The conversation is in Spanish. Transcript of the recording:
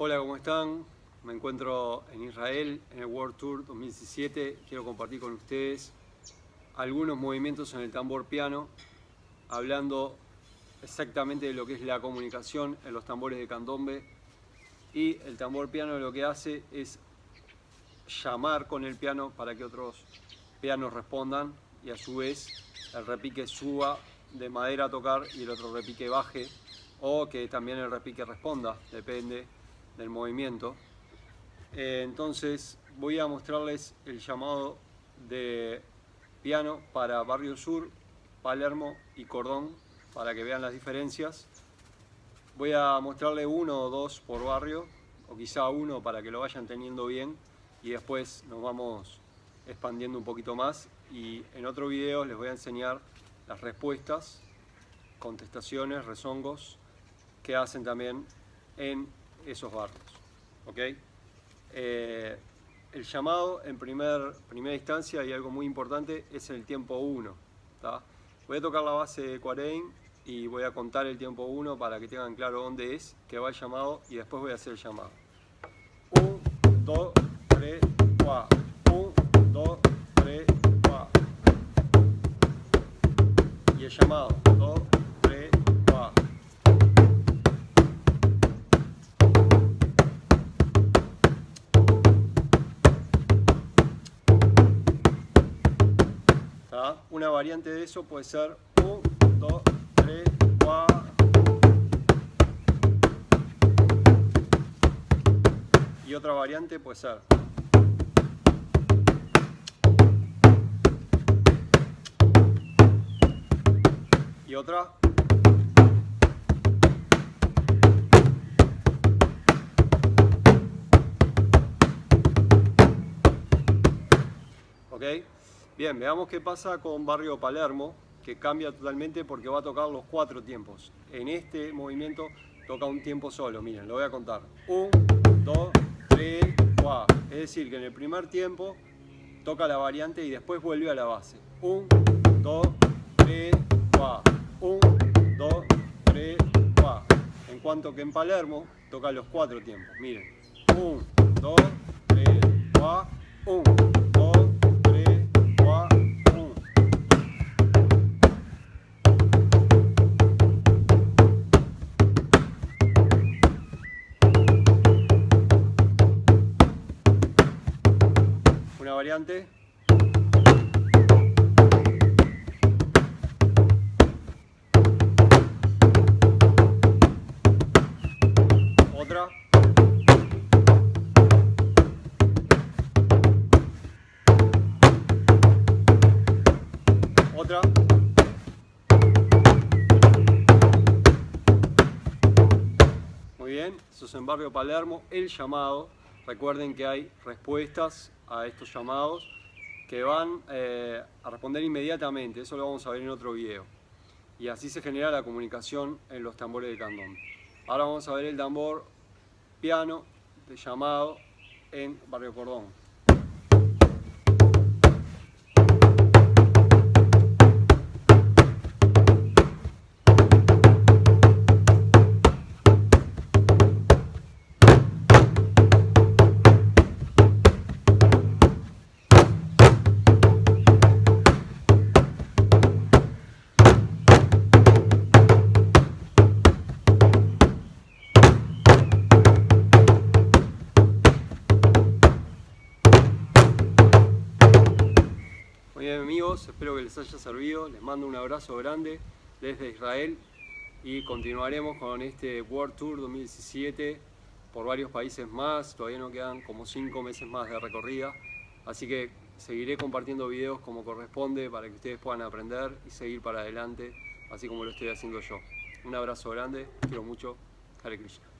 Hola, ¿cómo están? Me encuentro en Israel en el World Tour 2017. Quiero compartir con ustedes algunos movimientos en el tambor piano, hablando exactamente de lo que es la comunicación en los tambores de candombe. Y el tambor piano lo que hace es llamar con el piano para que otros pianos respondan y a su vez el repique suba de madera a tocar y el otro repique baje, o que también el repique responda, depende del movimiento. Entonces voy a mostrarles el llamado de piano para Barrio Sur, Palermo y Cordón para que vean las diferencias. Voy a mostrarle uno o dos por barrio, o quizá uno para que lo vayan teniendo bien, y después nos vamos expandiendo un poquito más, y en otro video les voy a enseñar las respuestas, contestaciones, rezongos que hacen también en esos barrios. ¿Ok? El llamado en primera instancia, y algo muy importante, es el tiempo 1. Voy a tocar la base de Quarein y voy a contar el tiempo 1 para que tengan claro dónde es que va el llamado, y después voy a hacer el llamado. 1, 2, 3, 4. 1, 2, 3, 4. Y el llamado 2, 3, 4. Una variante de eso puede ser 1, 2, 3, 4. Y otra variante puede ser y otra. ¿Ok? Bien, veamos qué pasa con Barrio Palermo, que cambia totalmente porque va a tocar los 4 tiempos. En este movimiento toca un tiempo solo, miren, lo voy a contar. 1, 2, 3, 4. Es decir, que en el primer tiempo toca la variante y después vuelve a la base. 1, 2, 3, 4. 1, 2, 3, 4. En cuanto que en Palermo toca los 4 tiempos. Miren. 1, 2, 3, 4. 1, 2, 3, 4, 1. Una variante. Otra. Otra. Muy bien, eso es en Barrio Palermo. El llamado, recuerden que hay respuestas a estos llamados que van a responder inmediatamente, eso lo vamos a ver en otro video. Y así se genera la comunicación en los tambores de candombe. Ahora vamos a ver el tambor piano de llamado en Barrio Cordón. Muy bien, amigos, espero que les haya servido. Les mando un abrazo grande desde Israel y continuaremos con este World Tour 2017 por varios países más. Todavía nos quedan como 5 meses más de recorrida, así que seguiré compartiendo videos como corresponde para que ustedes puedan aprender y seguir para adelante, así como lo estoy haciendo yo. Un abrazo grande, quiero mucho. Hare Krishna.